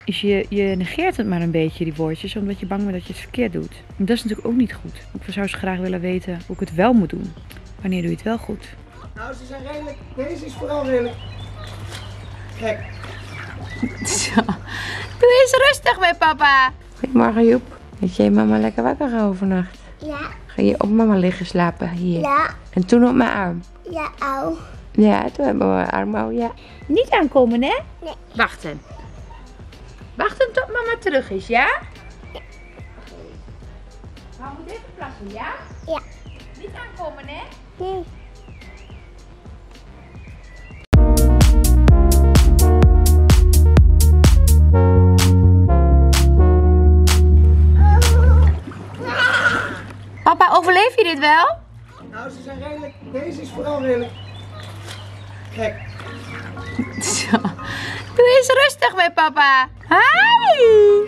is je negeert het maar een beetje, die woordjes, omdat je bang bent dat je het verkeerd doet. En dat is natuurlijk ook niet goed. Ik zou zo graag willen weten hoe ik het wel moet doen. Wanneer doe je het wel goed? Nou, ze zijn redelijk. Deze is vooral redelijk gek. Zo. Doe eens rustig met papa. Goedemorgen Joep. Weet jij mama lekker wakker gaan overnacht? Ja. Ga je op mama liggen slapen hier? Ja. En toen op mijn arm? Ja, au. Ja, toen hebben we mijn arm al, ja. Niet aankomen, hè? Nee. Wachten. Wachten tot mama terug is, ja? Ja. Mama moet even plassen, ja? Ja. Niet aankomen, hè? Nee. Papa, overleef je dit wel? Nou, ze zijn redelijk. Deze is vooral redelijk gek. Zo. Doe eens rustig met papa. Hi!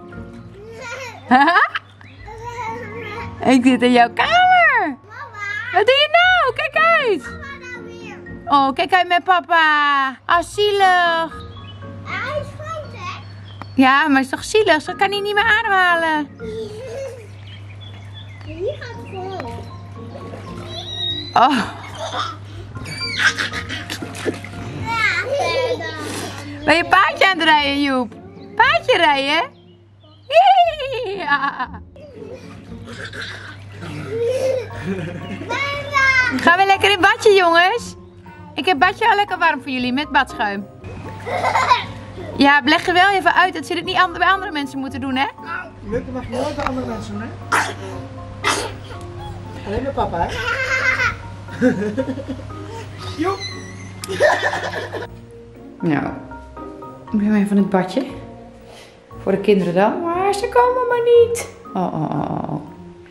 Ik zit in jouw kamer. Wat doe je nou? Kijk uit. Oh, kijk uit met papa. Ah, zielig. Hij is groot, hè? Ja, maar het is toch zielig? Zo kan hij niet meer ademhalen. Die gaat vol. Oh. Ben je paardje aan het rijden, Joep? Paardje rijden? Ja. Gaan we lekker in badje, jongens? Ik heb badje al lekker warm voor jullie met badschuim. Ja, leg er wel even uit dat ze dit niet bij andere mensen moeten doen, hè? Lukt, dat mag je nooit bij andere mensen doen, hè? Alleen met papa, hè? Joep! Nou, ik ben even van het badje. Voor de kinderen dan. Maar ze komen maar niet. Oh, oh, oh, oh.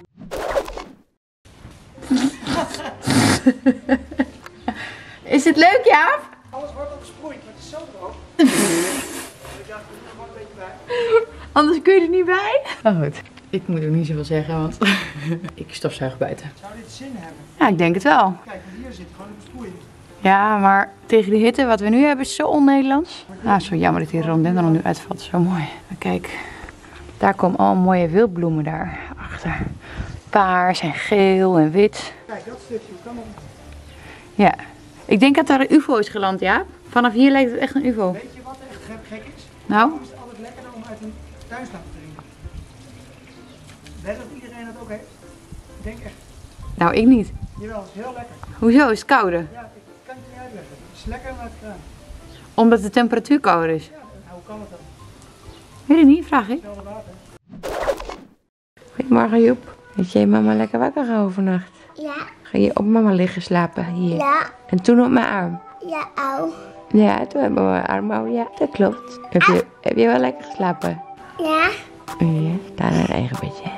Is het leuk, Jaap? Alles wordt al besproeid, maar het is zo droog. Ik dacht, ik er gewoon een beetje bij. Anders kun je er niet bij. Oh, goed. Ik moet ook niet zoveel zeggen, want ik stofzuig buiten. Zou dit zin hebben? Ja, ik denk het wel. Kijk, hier zit gewoon een besproeiing. Ja, maar tegen de hitte wat we nu hebben is zo on-Nederlands. Ah, zo jammer dat die rhododendron nu uitvalt. Zo mooi. Maar kijk, daar komen al mooie wildbloemen daar achter. Paars en geel en wit. Kijk, dat stukje, hoe kan dat? Ja. Ik denk dat daar een ufo is geland, ja. Vanaf hier lijkt het echt een ufo. Weet je wat echt gek is? Nou? Het is altijd lekkerder om uit een tuinslang te drinken. Weet dat iedereen dat ook heeft? Ik denk echt. Nou, ik niet. Jawel, het is heel lekker. Hoezo? Is het kouder? Ja, ik kan het niet uitleggen. Het is lekker met kraan. Omdat de temperatuur kouder is. Ja, nou, hoe kan het dan? Weet ik niet, vraag ik. Hetzelfde water. Goedemorgen Joep. Weet jij mama lekker wakker gaan overnacht? Ja. Ga je op mama liggen slapen hier? Ja. En toen op mijn arm? Ja, au. Ja, toen hebben we mijn arm al, ja. Dat klopt. Heb je wel lekker geslapen? Ja. Ja, daar naar een eigen bedje.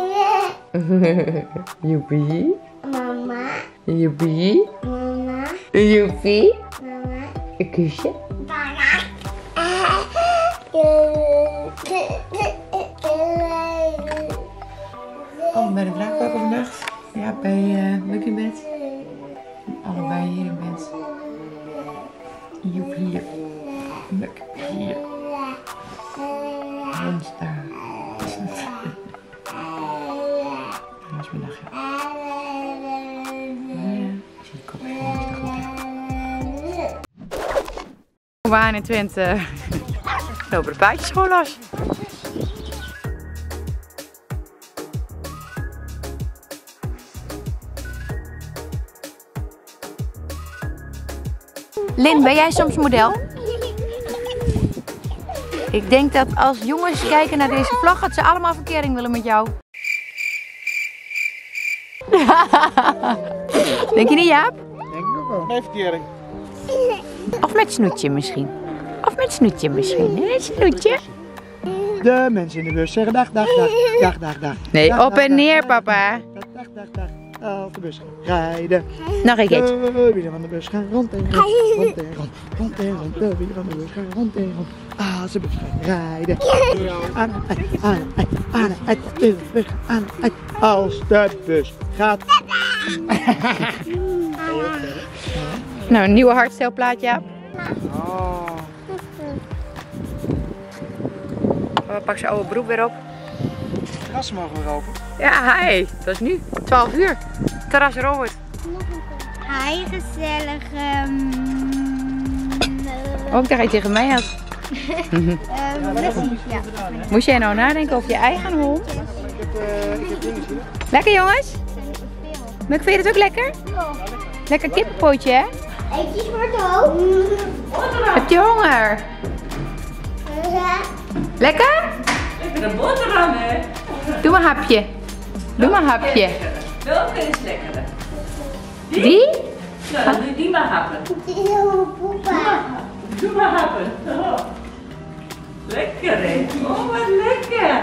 Joepie. Mama. Joepie. Mama. Joepie. Mama. Een kusje. Mama. Oh, bij de wraakpark vannacht. Ja, bij Luc in bed. Allebei hier in bed. Joep hier. Luc hier. Hans daar. Dat was mijn dagje. Ja, zie ik ook niet goed hè. We waren in Twente. Lopen de paardjes gewoon los. Lin, ben jij soms model? Ik denk dat als jongens kijken naar deze vlog, dat ze allemaal verkering willen met jou. Denk je niet, Jaap? Denk ik ook wel. Geen verkering. Of met snoetje misschien. Of met snoetje misschien. Nee, snoetje. De mensen in de bus zeggen dag, dag, dag, dag, dag, dag. Nee, Dag, op dag, en dag, neer, dag, papa. Dag, dag, dag, dag. Als de bus gaat rijden. Nog een keertje. De wielen van de bus gaan rond en rond, rond en rond, rond en rond. De wielen van de bus gaan rond en rond. Als de bus gaat rijden. Aan en uit, aan en uit, aan en uit. De bus gaat aan en uit. Als de bus gaat. Nou, een nieuwe hardstyle plaat, Jaap. Oh. Papa pakt zijn oude broek weer op. Terras mogen we open. Ja, hey, dat is nu 12 uur. Terras Robert. Hi, gezellig. Ook daar ga je tegen mij aan. Ja. Moest jij nou nadenken over je eigen hond? Ik heb dingen zien. Lekker jongens? Maar vind je het ook lekker? Lekker kippenpootje hè? Eetjes voor het hoofd. Heb je honger? Lekker? Lekker een boterham, hè? Doe maar een hapje. Doe maar een hapje. Welke is lekkerder? Die? Nou, dan doe die maar happen. Doe maar happen. Oh. Lekker, hè? Oh, wat lekker.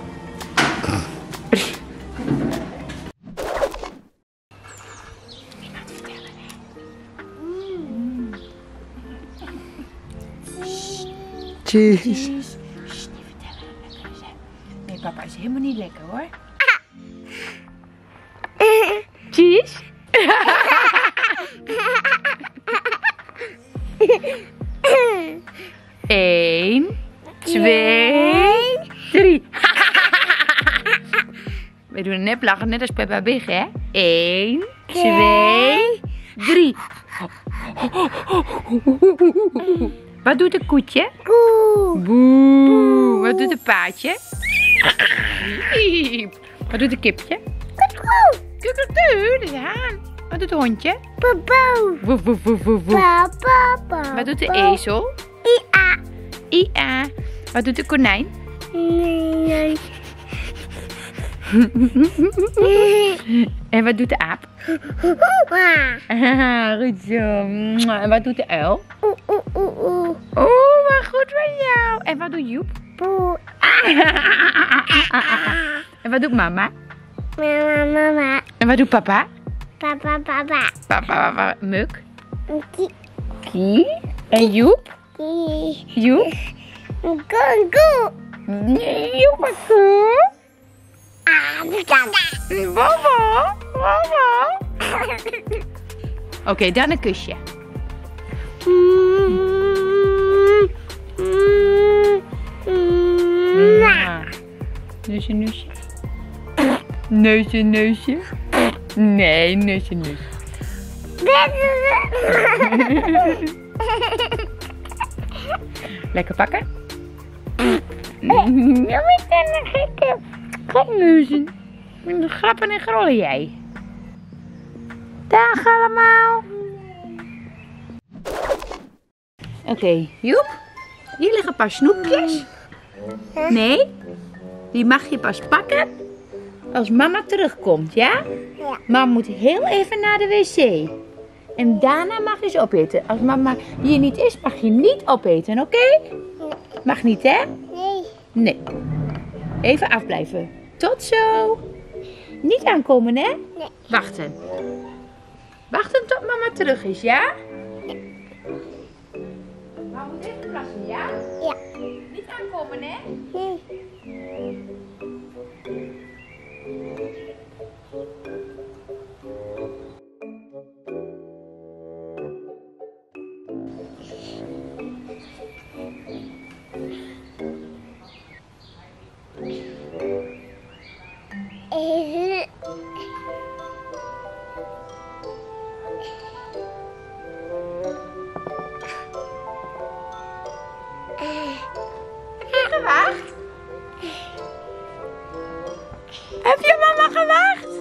Cheese. Nee, papa is helemaal niet lekker hoor. Cheese? 1, 2, 3. We doen een neplachen, net als Peppa Big, hè? 1, 2, 3. Wat doet een koetje? Boe. Wat doet een paardje? Piep. Wat doet een kipje? Kukuku. Dat is een haan. Wat doet een hondje? Woef, woef, woef, woef, woef. Wat doet de ezel? Ia. Wat doet de konijn? En wat doet de aap? Goed zo. En wat doet de uil? Wat goed van jou. En wat doet Joep? En wat doet mama? Mama. En wat doet papa? Papa. Papa, Muk. Kie. En Joep? Joep? Joep is goed. Bobo. Oké, dan een kusje. Neusje. Neusje. Nee, neusje. Lekker pakken. Ja, ik ben een gekke. Kopneuzen. Grappen en grollen jij. Dag allemaal. Oké, Joep. Hier liggen een paar snoepjes. Nee, die mag je pas pakken als mama terugkomt, ja? Ja. Mama moet heel even naar de wc. En daarna mag je ze opeten. Als mama hier niet is, mag je niet opeten, oké? Mag niet, hè? Nee. Nee. Even afblijven. Tot zo. Niet aankomen, hè? Nee. Wachten. Wachten tot mama terug is, ja? Mama moet even plassen, ja? Ja. Niet aankomen, hè? Nee. Gewacht? Heb je mama gewacht?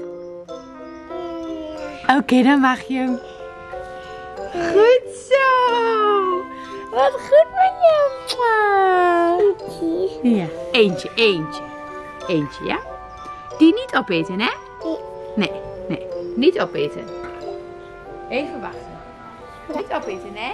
Oké, dan mag je hem. Goed zo. Wat goed van jou. Ja, eentje, ja? Die niet opeten, hè? Nee, niet opeten. Even wachten. Niet opeten, hè?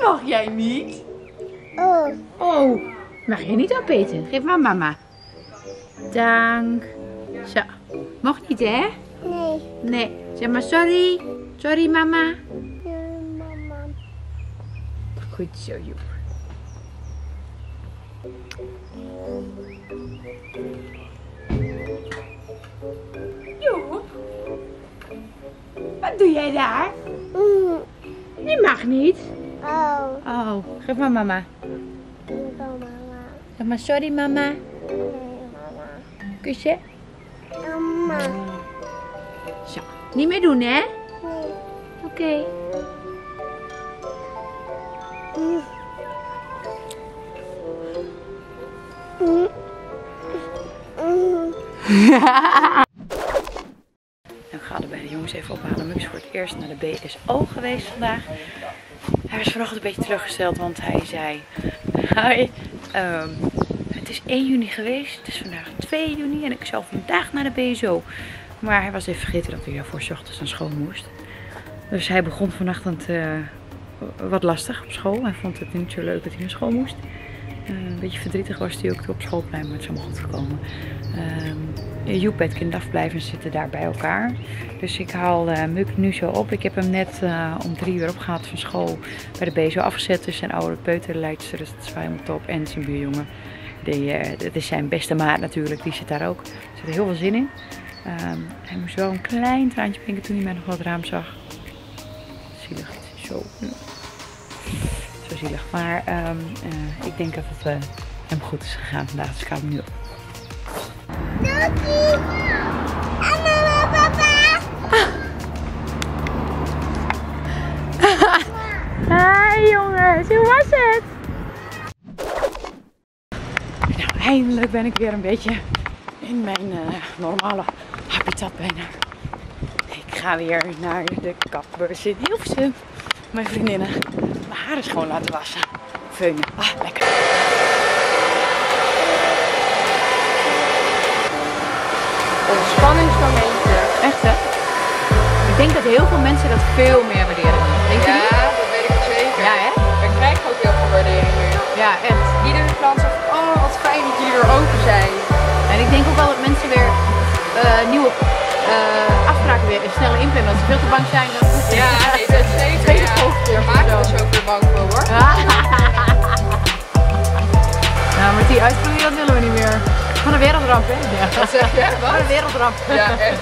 mag jij niet. Oh. Oh, mag je niet opeten? Geef maar mama. Dank. Zo. Mag niet, hè? Nee. Nee. Zeg maar sorry. Sorry, mama. Mama. Goed zo, Joep. Joep. Wat doe jij daar? Die mag niet. Oh. Oh, geef maar mama. Mama. Zeg maar sorry, mama. Nee, mama. Kusje. Mama. Zo. Niet meer doen, hè? Nee. Oké. En we gaan er bij de jongens even ophalen. Mux voor het eerst naar de BSO geweest vandaag. Hij was vanochtend een beetje teleurgesteld, want hij zei... Hi, het is 1 juni geweest, het is vandaag 2 juni en ik zou vandaag naar de BSO. Maar hij was even vergeten dat hij daarvoor 's ochtends naar school moest. Dus hij begon vanochtend wat lastig op school. Hij vond het niet zo leuk dat hij naar school moest. Een beetje verdrietig was hij ook op schoolplein, maar het is allemaal goed gekomen. Joep en het kindafblijven zitten daar bij elkaar. Dus ik haal Muk nu zo op. Ik heb hem net om 3 uur opgehaald van school bij de BSO afgezet. Dus zijn oude peuterleidster, dus dat is wel helemaal top. En zijn buurjongen. Dat is zijn beste maat natuurlijk, die zit daar ook. Er zit er heel veel zin in. Hij moest wel een klein traantje pinken toen hij mij nog wel het raam zag. Zielig, zo zielig. Maar ik denk dat het hem goed is gegaan vandaag, dus ik haal hem nu op. Doei. En mama, papa. Hi jongens, hoe was het? Nou, eindelijk ben ik weer een beetje in mijn normale habitat bijna. Ik ga weer naar de kappers in Hilversum. Mijn vriendinnen mijn haar is gewoon laten wassen. Veunen. Ah, lekker. Ontspanningsmomenten. Echt hè? Ik denk dat heel veel mensen dat veel meer waarderen. Denk je niet? Ja, dat weet ik zeker. Ja hè? Ik krijg ook heel veel waardering nu. Ja, echt. Iedere klant zegt, oh wat fijn dat jullie er open zijn. En ik denk ook wel dat mensen weer nieuwe afspraken weer sneller inplannen. Dat ze veel te bang zijn. Ja, nee, dat is zeker. Tweede Ja. golf weer Daar maak ik dus ook weer bang voor hoor. Nou, met die uitvloeien dat willen we niet meer. Van een wereldramp, hè? Ja. Wat zeg je? Van een wereldramp. Ja, echt.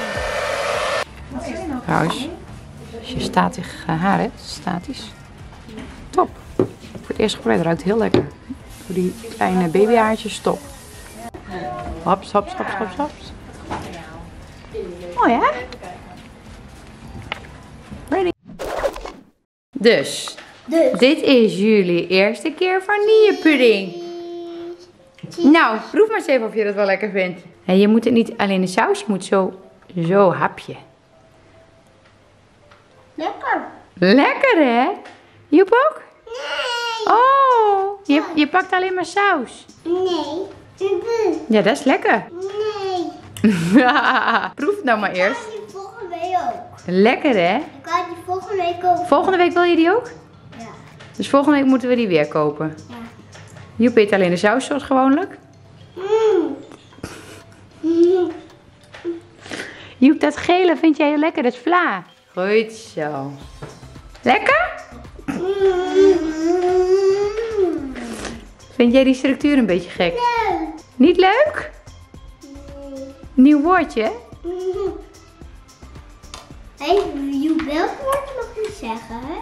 Trouwens, als je statisch haar hebt, statisch, top. Voor het eerst geprobeerd, ruikt heel lekker. Voor die kleine babyhaartjes, top. Hops, hops, hops, hops, hops. Mooi hè? Ready. Dus, dit is jullie eerste keer vanillepudding. Nou, proef maar eens even of je dat wel lekker vindt. En je moet het niet alleen de saus, je moet zo hapje. Lekker. Lekker hè? Joep ook? Nee. Oh, je pakt alleen maar saus. Nee. Ja, dat is lekker. Nee. Proef het nou maar eerst. Ik ga die volgende week ook. Lekker hè? Ik ga die volgende week ook. Volgende week wil je die ook? Ja. Dus volgende week moeten we die weer kopen. Ja. Joep eet alleen de saus zoals gewoonlijk. Joep, dat gele vind jij heel lekker, dat is vla. Goed zo. Lekker? Vind jij die structuur een beetje gek? Leuk. Niet leuk? Nieuw woordje? Hé, welk woord mag je zeggen, hè?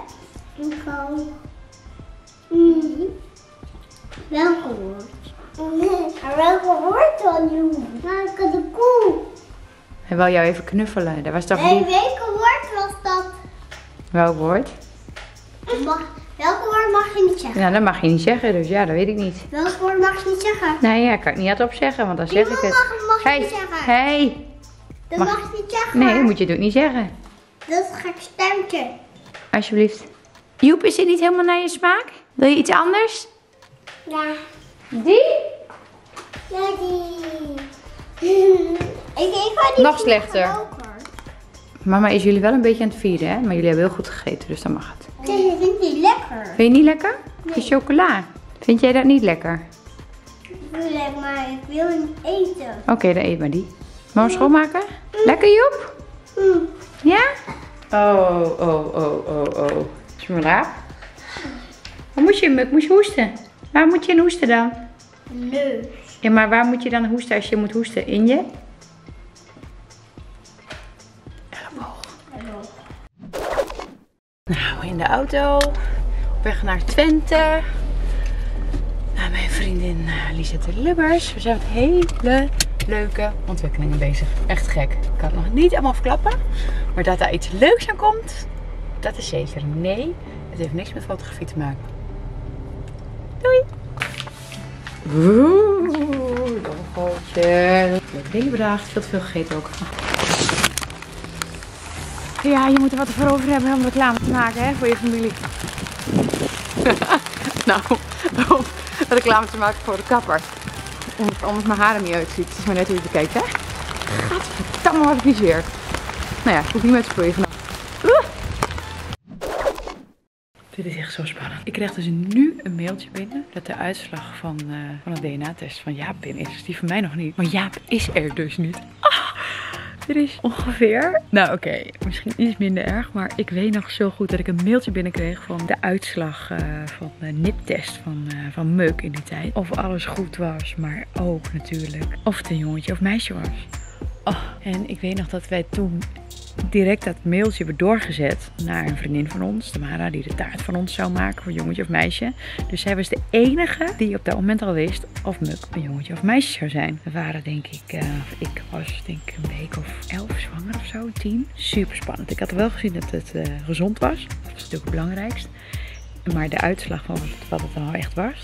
Welke woord? Maar welke woord dan, Joep? Welke de koe? Hij wil jou even knuffelen. Dat was toch Nee, lief? welke woord was dat? Welk woord? Welke woord mag je niet zeggen? Nou, dat mag je niet zeggen, dus ja, dat weet ik niet. Welk woord mag je niet zeggen? Nou ja, kan ik niet hardop zeggen, want dan zeg ik het. Mag je Hey, niet zeggen. hey. Dat Mag- mag je niet zeggen. Nee, dat moet je het ook niet zeggen. Dat is een gek stemtje. Alsjeblieft. Joep, is dit niet helemaal naar je smaak? Wil je iets anders? Ja. Die? Ja, die. Ik ga die Nog slechter. roker. Mama is jullie wel een beetje aan het vieren, hè? Maar jullie hebben heel goed gegeten, dus dan mag het. Ik vind die lekker. Vind je niet lekker? De chocola. Vind jij dat niet lekker? Ik wil het, maar ik wil niet eten. Oké, dan eet maar die. Mag we schoonmaken? Lekker, Joep? Ja? Oh. Is me raar? Waar moet je, Muk? Moet je hoesten? Waar moet je in hoesten dan? Neus. Ja, maar waar moet je dan hoesten als je moet hoesten? In je? Elleboog. Nou, in de auto. Op weg naar Twente. Nou, mijn vriendin Lisette Lubbers. We zijn met hele leuke ontwikkelingen bezig. Echt gek. Ik kan het nog niet allemaal verklappen. Maar dat daar iets leuks aan komt, dat is zeker. Nee, het heeft niks met fotografie te maken. Doei! Oeh, nog een foutje. Leuke dingen bedacht. Veel te veel gegeten ook. Ja, je moet er wat voor over hebben om reclame te maken, hè, voor je familie. Nou, om reclame te maken voor de kapper. Omdat mijn haar er niet uitziet. Het is maar net hoe je het bekijkt, hè. Gadverdamme, wat ik niet zeer. Nou ja, ik hoef niet met te sproeien vanaf. Dit is echt zo spannend. Ik kreeg dus nu een mailtje binnen dat de uitslag van een DNA-test van Jaap binnen is. Die van mij nog niet. Maar Jaap is er dus niet. Dit is ongeveer... Nou oké, misschien iets minder erg. Maar ik weet nog zo goed dat ik een mailtje binnenkreeg van de uitslag van de NIP-test van Muk in die tijd. Of alles goed was, maar ook natuurlijk of het een jongetje of meisje was. En ik weet nog dat wij toen direct dat mailtje hebben doorgezet naar een vriendin van ons, Tamara, die de taart van ons zou maken voor jongetje of meisje. Dus zij was de enige die op dat moment al wist of Muk een jongetje of meisje zou zijn. We waren denk ik, ik was denk ik een week of 11 zwanger of zo, 10. Super spannend. Ik had wel gezien dat het gezond was. Dat was natuurlijk het belangrijkste. Maar de uitslag van wat het dan al echt was,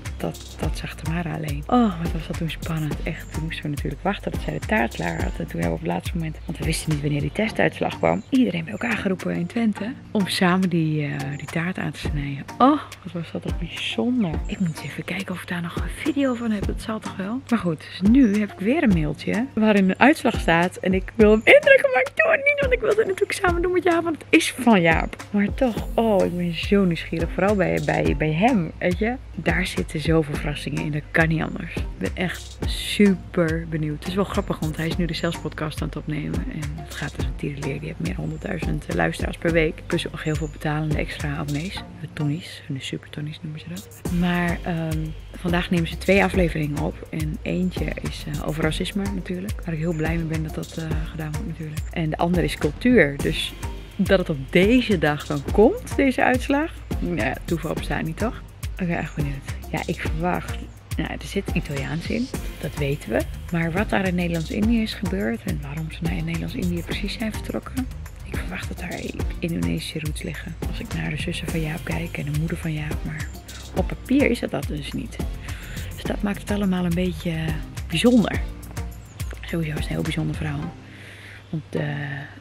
dat zag Tamara alleen. Oh, wat was dat toen spannend. Echt, toen moesten we natuurlijk wachten tot zij de taart klaar had. En toen hebben we op het laatste moment, want we wisten niet wanneer die testuitslag kwam, iedereen bij elkaar geroepen in Twente. Om samen die taart aan te snijden. Oh, wat was dat ook bijzonder. Ik moet eens even kijken of ik daar nog een video van heb. Dat zal toch wel. Maar goed, dus nu heb ik weer een mailtje waarin een uitslag staat. En ik wil hem indrukken, maar ik doe het niet. Want ik wil het natuurlijk samen doen met Jaap. Want het is van Jaap. Maar toch, oh, ik ben zo nieuwsgierig. Vooral bij hem, weet je. Daar zitten zoveel verrassingen in. Dat kan niet anders. Ik ben echt super benieuwd. Het is wel grappig, want hij is nu de Zelfs podcast aan het opnemen. En het gaat dus een tierenleer. Die heeft meer dan 100.000 luisteraars per week. Plus ook nog heel veel betalende extra abonnees. De Tonnies. De super Tonnies noemen ze dat. Maar vandaag nemen ze 2 afleveringen op. En eentje is over racisme natuurlijk. Waar ik heel blij mee ben dat dat gedaan wordt natuurlijk. En de andere is cultuur. Dus dat het op deze dag dan komt, deze uitslag. Ja, toeval bestaat niet, toch? Oké, echt benieuwd. Ja, ik verwacht... Nou, er zit Italiaans in. Dat weten we. Maar wat daar in Nederlands-Indië is gebeurd en waarom ze naar Nederlands-Indië precies zijn vertrokken. Ik verwacht dat daar Indonesische roots liggen. Als ik naar de zussen van Jaap kijk en de moeder van Jaap. Maar op papier is dat dus niet. Dus dat maakt het allemaal een beetje bijzonder. Sowieso is het een heel bijzonder verhaal. Want de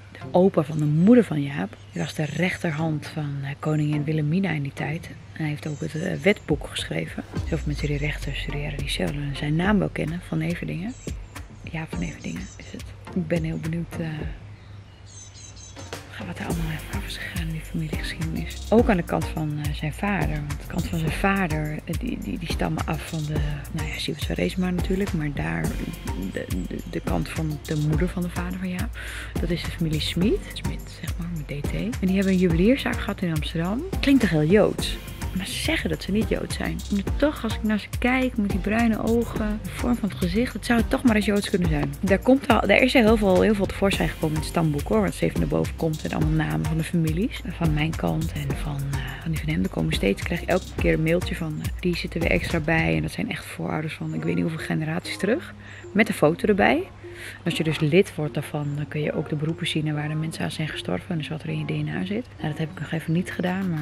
opa van de moeder van Jaap, die was de rechterhand van koningin Wilhelmina in die tijd. En hij heeft ook het wetboek geschreven. Zoveel mensen die rechten studeren, die zullen zijn naam wel kennen, Van Everdingen. Jaap van Everdingen is het. Ik ben heel benieuwd wat er allemaal af is gegaan in die familiegeschiedenis. Ook aan de kant van zijn vader. Want de kant van zijn vader, die stammen af van de, nou ja, Siewert van Reesma natuurlijk. Maar daar, de kant van de moeder van de vader van Jaap. Dat is de familie Smit, zeg maar, met DT. En die hebben een juwelierszaak gehad in Amsterdam. Klinkt toch heel Joods. Maar ze zeggen dat ze niet Joods zijn. Maar toch, als ik naar ze kijk, met die bruine ogen, de vorm van het gezicht, het zou het toch maar eens Joods kunnen zijn. Daar is er heel veel tevoorschijn gekomen in het stamboek, hoor. Wat steeds naar boven komt en allemaal namen van de families. Van mijn kant en van die van hem. Er komen steeds, krijg ik elke keer een mailtje van, die zitten weer extra bij. En dat zijn echt voorouders van, ik weet niet hoeveel generaties terug. Met een foto erbij. Als je dus lid wordt daarvan, dan kun je ook de beroepen zien waar de mensen aan zijn gestorven. Dus wat er in je DNA zit. Nou, dat heb ik nog even niet gedaan, maar...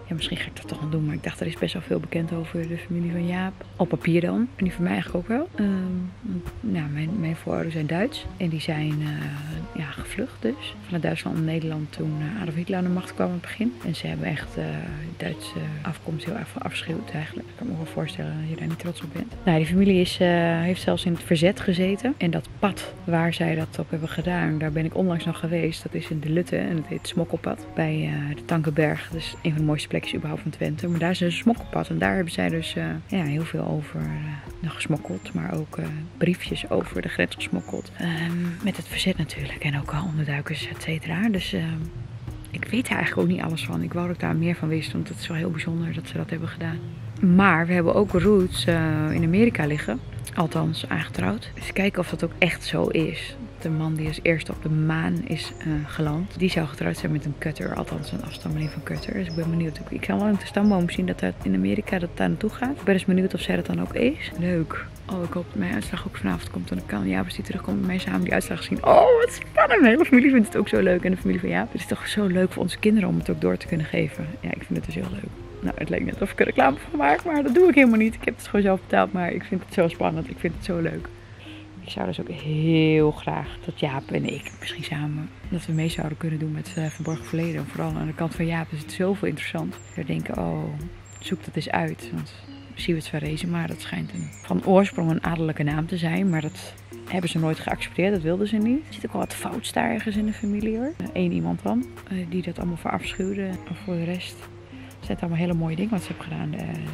Ja, misschien ga ik dat toch nog doen, maar ik dacht er is best wel veel bekend over de familie van Jaap. Op papier dan. En die van mij eigenlijk ook wel. Nou, mijn voorouders zijn Duits. En die zijn gevlucht dus. Vanuit Duitsland naar Nederland toen Adolf Hitler aan de macht kwam in het begin. En ze hebben echt Duitse afkomst heel erg afschuwd eigenlijk. Ik kan me wel voorstellen dat je daar niet trots op bent. Nou, die familie heeft zelfs in het verzet gezeten. En dat pad waar zij dat op hebben gedaan, daar ben ik onlangs nog geweest. Dat is in de Lutte en het heet Smokkelpad. Bij de Tankenberg. Dus een van de mooiste plekjes überhaupt van Twente. Maar daar is dus een smokkelpad. En daar hebben zij dus heel veel over nog gesmokkeld. Maar ook briefjes over de grens gesmokkeld. Met het verzet natuurlijk. En ook al onderduikers, et cetera. Dus ik weet er eigenlijk ook niet alles van. Ik wou dat ik daar meer van wist. Want het is wel heel bijzonder dat ze dat hebben gedaan. Maar we hebben ook roots in Amerika liggen. Althans, aangetrouwd. Dus kijken of dat ook echt zo is. De man die als eerste op de maan is geland. Die zou getrouwd zijn met een Cutter. Althans, een afstammeling van Cutter. Dus ik ben benieuwd. Ik kan wel in de stamboom zien dat in Amerika dat daar naartoe gaat. Ik ben dus benieuwd of zij dat dan ook is. Leuk. Oh, ik hoop dat mijn uitslag ook vanavond komt. En dan kan Jaap, als die terugkomt, met mij samen die uitslag zien. Oh, wat spannend. Mijn hele familie vindt het ook zo leuk. En de familie van Jaap. Het is toch zo leuk voor onze kinderen om het ook door te kunnen geven. Ja, ik vind het dus heel leuk. Nou, het lijkt net of ik er reclame van maak, maar dat doe ik helemaal niet. Ik heb het gewoon zelf betaald, maar ik vind het zo spannend. Ik vind het zo leuk. Ik zou dus ook heel graag dat Jaap en ik misschien samen, dat we mee zouden kunnen doen met Verborgen Verleden. Vooral aan de kant van Jaap is het zoveel interessant. We denken, oh, zoek dat eens uit. Want Siewert van Reesema, dat schijnt van oorsprong een adellijke naam te zijn, maar dat hebben ze nooit geaccepteerd, dat wilden ze niet. Er zit ook wel wat fouts daar ergens in de familie hoor. Eén iemand dan, die dat allemaal verafschuwde. En voor de rest zijn het allemaal hele mooie dingen wat ze hebben gedaan.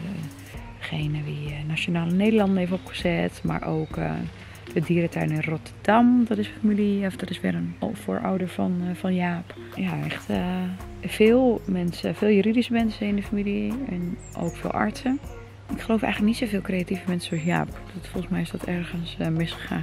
Degene wie Nationale Nederlanden heeft opgezet, maar ook de dierentuin in Rotterdam. Dat is familie, of dat is weer een voorouder van Jaap. Ja, echt veel mensen, veel juridische mensen in de familie en ook veel artsen. Ik geloof eigenlijk niet zoveel creatieve mensen zoals Jaap. Volgens mij is dat ergens misgegaan.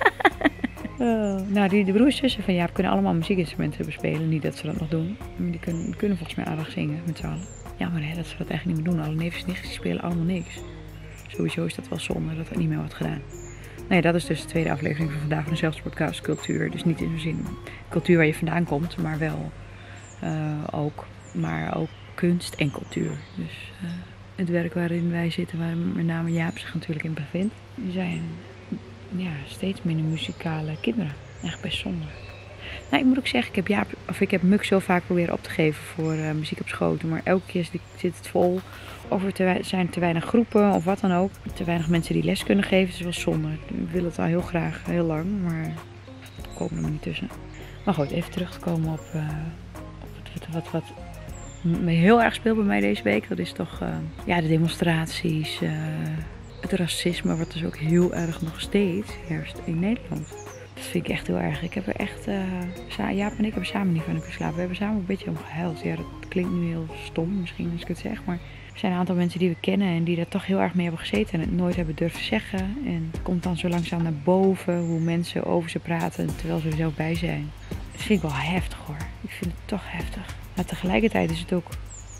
Nou, de broers en zussen van Jaap kunnen allemaal muziekinstrumenten bespelen. Niet dat ze dat nog doen. Maar die kunnen volgens mij aardig zingen met z'n allen. Jammer hè, dat ze dat eigenlijk niet meer doen. Alle neefjes en nichtjes spelen allemaal niks. Sowieso is dat wel zonde dat er niet meer wordt gedaan. Nee, dat is dus de tweede aflevering van vandaag van de Zelfspodcast Cultuur. Dus niet in de zin cultuur waar je vandaan komt, maar wel ook kunst en cultuur. Dus het werk waarin wij zitten, waar met name Jaap zich natuurlijk in bevindt, die zijn steeds minder muzikale kinderen. Echt best zonde. Nou, ik moet ook zeggen, ik heb Muk zo vaak proberen op te geven voor muziek op schoten. Maar elke keer zit het vol. Of er zijn te weinig groepen of wat dan ook. Te weinig mensen die les kunnen geven. Het is wel zonde. Ik wil het al heel graag, heel lang. Maar we komen er maar niet tussen. Maar goed, even terug te komen op wat heel erg speelt bij mij deze week. Dat is toch de demonstraties. Het racisme wat dus ook heel erg nog steeds heerst in Nederland. Dat vind ik echt heel erg. Ik heb er echt, Jaap en ik hebben samen niet van kunnen slapen. We hebben samen een beetje om gehuild. Ja, dat klinkt nu heel stom misschien als ik het zeg. Maar er zijn een aantal mensen die we kennen en die daar toch heel erg mee hebben gezeten. En het nooit hebben durven zeggen. En het komt dan zo langzaam naar boven hoe mensen over ze praten terwijl ze er zelf bij zijn. Dat vind ik wel heftig hoor. Ik vind het toch heftig. Maar tegelijkertijd is het ook...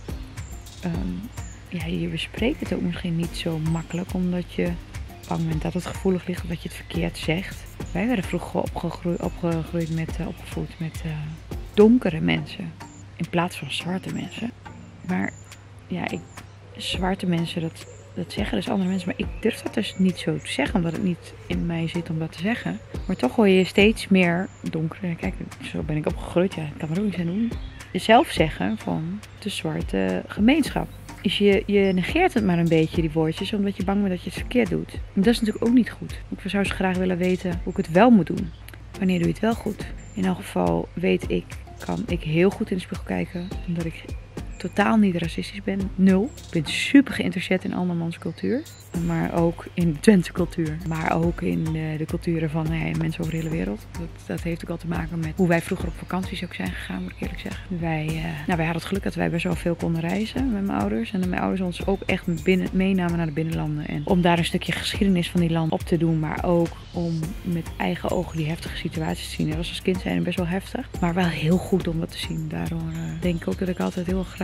je bespreekt het ook misschien niet zo makkelijk. Omdat je bang bent dat het gevoelig ligt of dat je het verkeerd zegt. Wij werden vroeger opgevoed met donkere mensen. In plaats van zwarte mensen. Maar zwarte mensen, dat zeggen dus andere mensen. Maar ik durf dat dus niet zo te zeggen. Omdat het niet in mij zit om dat te zeggen. Maar toch hoor je steeds meer donkere... Kijk, zo ben ik opgegroeid. Ja, ik kan er ook niets aan doen. Zelf zeggen van de zwarte gemeenschap. Dus je negeert het maar een beetje, die woordjes, omdat je bang bent dat je het verkeerd doet. En dat is natuurlijk ook niet goed. Ik zou zo graag willen weten hoe ik het wel moet doen. Wanneer doe je het wel goed? In elk geval kan ik heel goed in de spiegel kijken, omdat ik totaal niet racistisch ben. 0. Ik ben super geïnteresseerd in andermans cultuur. Maar ook in de Twentse cultuur. Maar ook in de culturen van mensen over de hele wereld. Dat heeft ook al te maken met hoe wij vroeger op vakanties ook zijn gegaan, moet ik eerlijk zeggen. Wij hadden het geluk dat wij best wel veel konden reizen met mijn ouders. En dat mijn ouders ons ook echt meenamen naar de binnenlanden. En om daar een stukje geschiedenis van die land op te doen. Maar ook om met eigen ogen die heftige situaties te zien. Dat was als kind zijn best wel heftig. Maar wel heel goed om dat te zien. Daardoor denk ik ook dat ik altijd heel graag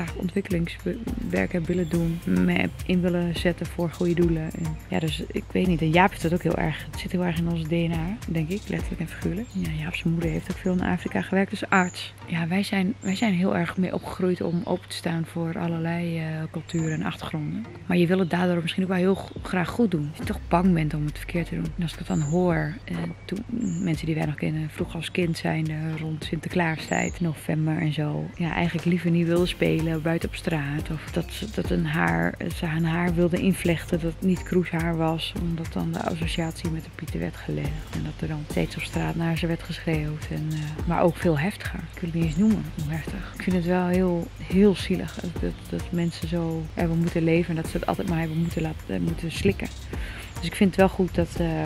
graag ontwikkelingswerk heb willen doen. Me in willen zetten voor goede doelen. En ja, dus ik weet niet. En Jaap heeft dat ook heel erg. Het zit heel erg in ons DNA, denk ik. Letterlijk en figuurlijk. Ja, Jaap zijn moeder heeft ook veel in Afrika gewerkt als arts. Ja, wij zijn heel erg mee opgegroeid om open te staan voor allerlei culturen en achtergronden. Maar je wil het daardoor misschien ook wel heel graag goed doen. Als je toch bang bent om het verkeerd te doen. En als ik het dan hoor, toen mensen die wij nog kennen, vroeger als kind zijn rond Sinterklaastijd, november en zo. Ja, eigenlijk liever niet wilden spelen buiten op straat. Of dat ze een haar wilden invlechten dat het niet kroeshaar was. Omdat dan de associatie met de Pieten werd gelegd. En dat er dan steeds op straat naar ze werd geschreeuwd. Maar ook veel heftiger. Ik wil het niet eens noemen hoe heftig. Ik vind het wel heel, heel zielig dat mensen zo hebben moeten leven. En dat ze het altijd maar hebben moeten slikken. Dus ik vind het wel goed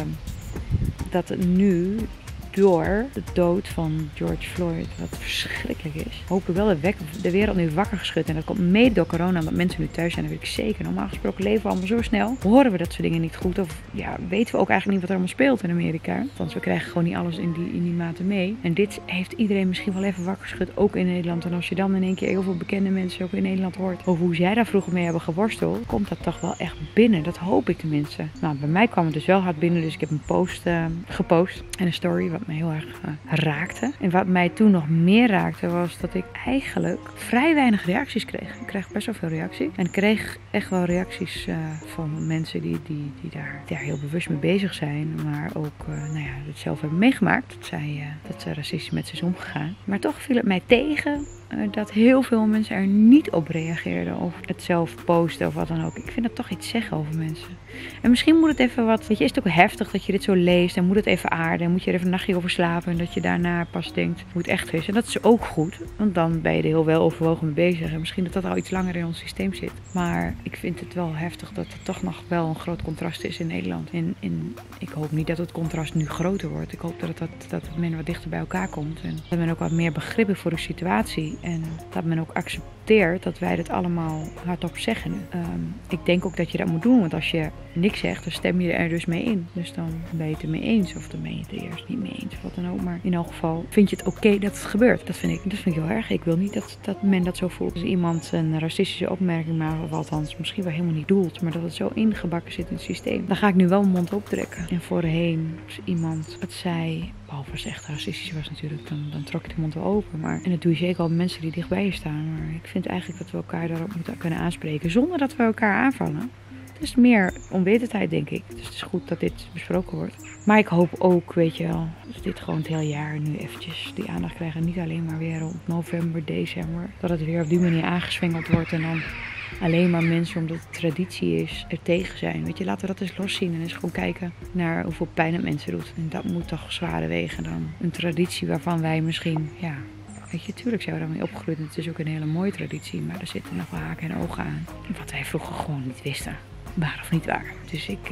dat het nu, door de dood van George Floyd, wat verschrikkelijk is, hoop ik wel de wereld nu wakker geschud. En dat komt mede door corona, omdat mensen nu thuis zijn, dat weet ik zeker. Normaal gesproken leven we allemaal zo snel. Horen we dat soort dingen niet goed? Of ja, weten we ook eigenlijk niet wat er allemaal speelt in Amerika? Want we krijgen gewoon niet alles in die mate mee. En dit heeft iedereen misschien wel even wakker geschud, ook in Nederland. En als je dan in één keer heel veel bekende mensen ook in Nederland hoort over hoe zij daar vroeger mee hebben geworsteld, komt dat toch wel echt binnen. Dat hoop ik tenminste. Nou, bij mij kwam het dus wel hard binnen, dus ik heb een post gepost en een story wat me heel erg raakte. En wat mij toen nog meer raakte was dat ik eigenlijk vrij weinig reacties kreeg. Ik kreeg best wel veel reacties. En ik kreeg echt wel reacties van mensen die daar heel bewust mee bezig zijn. Maar ook het zelf hebben meegemaakt. Dat ze racistisch met ze is omgegaan. Maar toch viel het mij tegen dat heel veel mensen er niet op reageerden. Of het zelf posten of wat dan ook. Ik vind dat toch iets zeggen over mensen. En misschien moet het even wat... Weet je, is het ook heftig dat je dit zo leest. En moet het even aarden. En moet je er even een nachtje over slapen. En dat je daarna pas denkt hoe het echt is. En dat is ook goed. Want dan ben je er heel wel overwogen mee bezig. En misschien dat al iets langer in ons systeem zit. Maar ik vind het wel heftig dat er toch nog wel een groot contrast is in Nederland. En ik hoop niet dat het contrast nu groter wordt. Ik hoop dat men wat dichter bij elkaar komt. En dat men ook wat meer begrip heeft voor de situatie. En dat men ook accepteert dat wij dit allemaal hardop zeggen nu. Ik denk ook dat je dat moet doen. Want als je niks zegt, dan stem je er dus mee in. Dus dan ben je het er mee eens. Of dan ben je het er eerst niet mee eens. Of wat dan ook. Maar in elk geval vind je het oké dat het gebeurt. Dat vind ik heel erg. Ik wil niet dat men dat zo voelt. Als iemand een racistische opmerking maakt. Of althans misschien wel helemaal niet doelt. Maar dat het zo ingebakken zit in het systeem. Dan ga ik nu wel mijn mond optrekken. En voorheen als iemand het zei... Behalve als het echt racistisch was natuurlijk, dan trok je de mond wel open. En dat doe je zeker al met mensen die dichtbij je staan. Maar ik vind eigenlijk dat we elkaar daarop moeten kunnen aanspreken zonder dat we elkaar aanvallen. Het is meer onwetendheid, denk ik. Dus het is goed dat dit besproken wordt. Maar ik hoop ook, weet je wel, dat dit gewoon het hele jaar nu eventjes die aandacht krijgt. En niet alleen maar weer rond november, december. Dat het weer op die manier aangeswengeld wordt en dan... Alleen maar mensen, omdat het traditie is, er tegen zijn. Weet je, laten we dat eens loszien en eens gewoon kijken naar hoeveel pijn het mensen doet. En dat moet toch zwaarder wegen dan een traditie waarvan wij misschien, ja... Weet je, tuurlijk zijn we daarmee opgegroeid en het is ook een hele mooie traditie. Maar er zitten nog wel haken en ogen aan. Wat wij vroeger gewoon niet wisten. Waar of niet waar. Dus het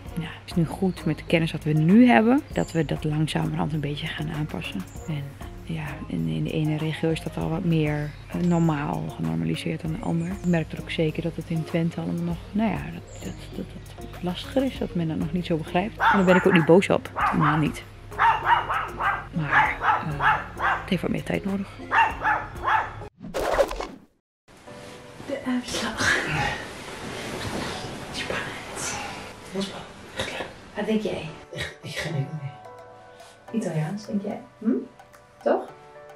is nu goed met de kennis wat we nu hebben. Dat we dat langzamerhand een beetje gaan aanpassen. En ja, in de ene regio is dat al wat meer normaal genormaliseerd dan de ander. Ik merk er ook zeker dat het in Twente allemaal nog, dat lastiger is. Dat men dat nog niet zo begrijpt. En daar ben ik ook niet boos op. Helemaal niet. Maar het heeft wat meer tijd nodig. De uitslag. Spannend. Heel spannend. Wat denk jij? Ik ga niet mee. Italiaans, denk jij? Toch?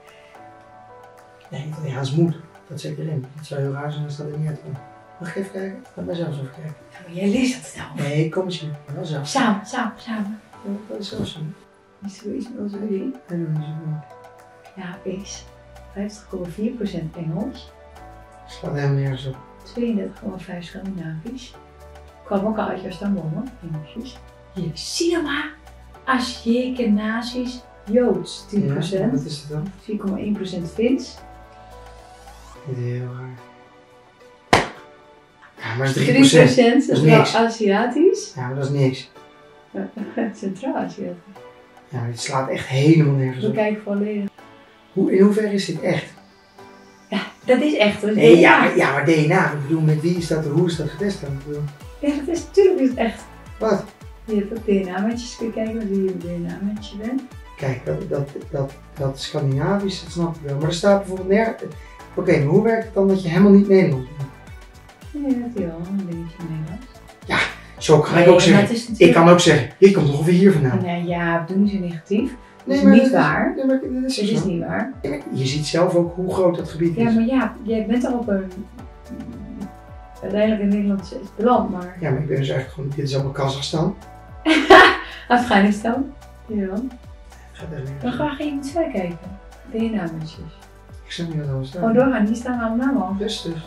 Nee, Italiaans moet. Dat zit erin. Het zou heel raar zijn als dat er niet uitkomt. Mag ik even kijken? Laat mij zelf eens even kijken. Ja, maar jij leest dat zelf. Nee, kom eens hier. Wel zelf. Samen. Dat is zelf zien. Is zoiets wel zo zien? Ja, is 50,4% Engels. Slaat helemaal nergens op. 32,5 Scandinavisch. Kwam ook al uit jouw stambomen, Engelsjes. Hier, zie je maar. Ashkenazisch, Joods 10%. Ja, wat is het dan? 4,1% Fins. Niet heel raar. Ja, maar dat is 3%. 3% Centraal-Aziatisch. Ja, maar dat is niks. Centraal-Aziatisch. Ja, maar dit slaat echt helemaal nergens We op. kijken volledig. In hoeverre is dit echt? Ja, dat is echt hoor. Nee, ja, maar DNA. Ik bedoel, met wie is dat, hoe is dat getest dan? Ja, dat is natuurlijk niet echt. Wat? Je hebt ook DNA-matches, kun je kijken met wie je een DNA-matje bent. Kijk, dat Scandinavisch, dat snap ik wel. Maar er staat bijvoorbeeld Oké, maar hoe werkt het dan dat je helemaal niet Nederlands bent? Nee, dat is wel een beetje Nederlands. Zo kan ik Nee, ook zeggen. maar het is natuurlijk- Ik kan ook zeggen, je komt toch ongeveer hier vandaan. Nee, ja, doe niet zo negatief. Dat is maar niet dat waar. Nee, maar dat is Dat is zo. niet waar. Je ziet zelf ook hoe groot dat gebied Ja, is. maar ja, jij bent al op een... Uiteindelijk in Nederland is het beland, maar... Ja, maar ik ben dus eigenlijk gewoon, dit is allemaal Kazachstan. Afghanistan. Ja. Gaat echt niet. Dan ga je niet verder kijken. DNA-matches. Ik snap niet wat er al staat. Gewoon doorgaan, die staan allemaal al. Rustig.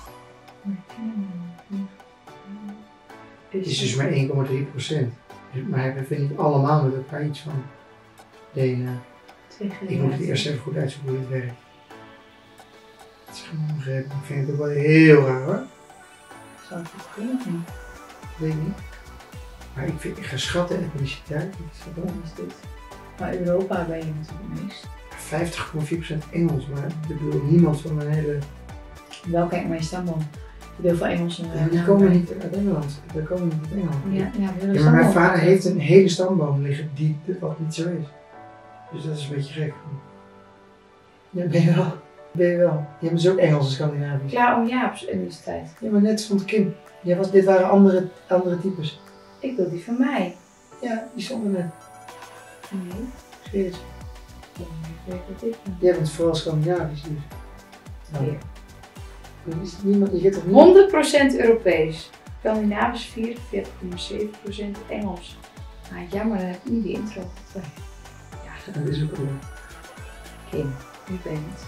Het is dus maar 1,3%. Maar hij heeft niet allemaal met elkaar iets van DNA. Ik moet het eerst even goed uitzoeken hoe dit werkt. Het is gewoon onbegrepen. Ik vind het ook wel heel raar hoor. Zou het kunnen of niet? Weet ik niet. Maar ik ga schatten etniciteit. Wat is dit? Maar Europa ben je natuurlijk het meest. 50,4% Engels, maar ik bedoel niemand van mijn hele... Wel, kijk maar je stamboom. Heel veel Engelsen. Ja, die komen niet uit Engeland. Die komen niet uit Engeland. Ja, we willen Ja, maar mijn stamboom. vader heeft een hele stamboom liggen die wat niet zo is. Dus dat is een beetje gek. Ja, ben je wel. Ben je wel. Je bent dus ook Engels en Scandinavisch. Ja, om Jaaps in deze tijd. Ja, maar net stond Kim. Dit waren andere types. Ik wil die van mij. Ja, die stonden net. Nee. Serieus. Ik weet wat ik ben. Jij bent vooral Scandinavisch dus. Nou, Ja. er is niemand, je gaat toch niet... 100% Europees. Scandinavisch 44,7% Engels. Ah, jammer, dan heb ik niet de intro. Ja, Dat is ook wel. Kim, u bent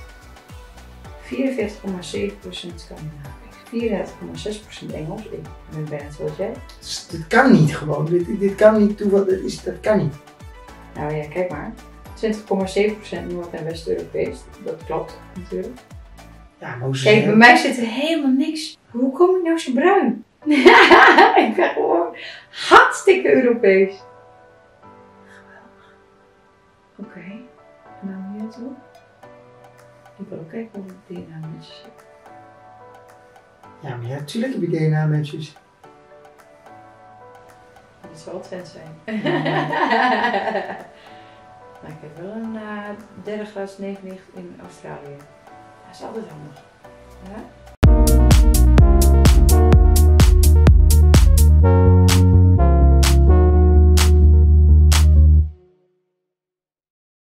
44,7% Scandinavisch, 34,6% Engels. Ik ben het zoals jij. Dit kan niet gewoon. Dit kan niet toeval. Dat kan niet. Nou ja, kijk maar. 20,7% Noord- en West-Europees. Dat klopt natuurlijk. Ja, maar hoe ze Kijk, bij zeggen- mij zit er helemaal niks. Hoe kom ik nou zo bruin? Ik ben gewoon hartstikke Europees. Oké, nou hier toe. Ik wil ook kijken of ik DNA-matches heb. Ja, maar ja, natuurlijk heb je DNA-matches. Dat zal het vent zijn. Maar ik heb wel een derde graad sneeuwlicht in Australië. Dat is altijd handig. Ja?